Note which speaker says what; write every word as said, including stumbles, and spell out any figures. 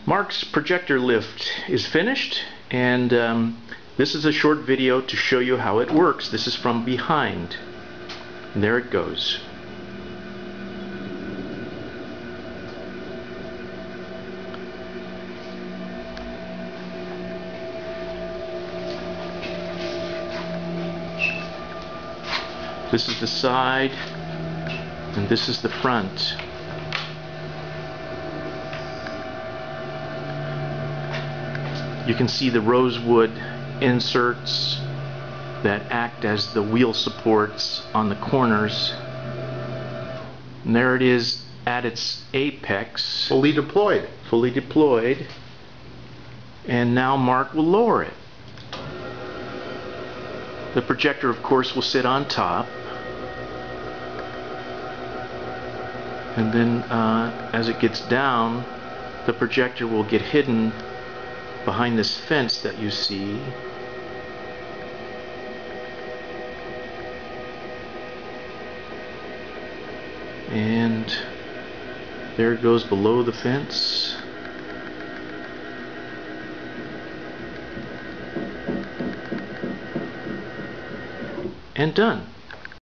Speaker 1: Mark's projector lift is finished, and um, this is a short video to show you how it works. This is from behind. And there it goes. This is the side, and this is the front. You can see the rosewood inserts that act as the wheel supports on the corners. And there it is at its apex.
Speaker 2: Fully deployed.
Speaker 1: Fully deployed. And now Mark will lower it. The projector, of course, will sit on top. And then uh, as it gets down, the projector will get hidden behind this fence that you see. And there it goes below the fence. And done.